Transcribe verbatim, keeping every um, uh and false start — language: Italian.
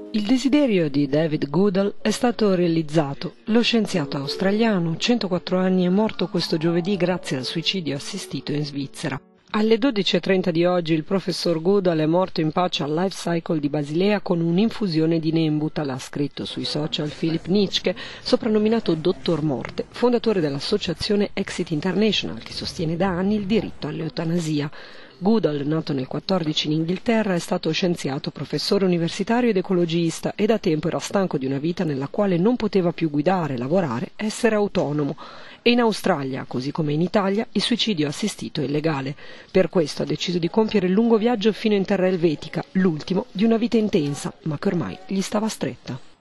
Il desiderio di David Goodall è stato realizzato. Lo scienziato australiano, centoquattro anni, è morto questo giovedì grazie al suicidio assistito in Svizzera. Alle dodici e trenta di oggi il professor Goodall è morto in pace al Life Cycle di Basilea con un'infusione di Nembutal, ha scritto sui social Philip Nitschke, soprannominato Dottor Morte, fondatore dell'associazione Exit International, che sostiene da anni il diritto all'eutanasia. Goodall, nato nel quattordici in Inghilterra, è stato scienziato, professore universitario ed ecologista e da tempo era stanco di una vita nella quale non poteva più guidare, lavorare, essere autonomo. E in Australia, così come in Italia, il suicidio assistito è illegale. Per questo ha deciso di compiere il lungo viaggio fino in terra elvetica, l'ultimo di una vita intensa, ma che ormai gli stava stretta.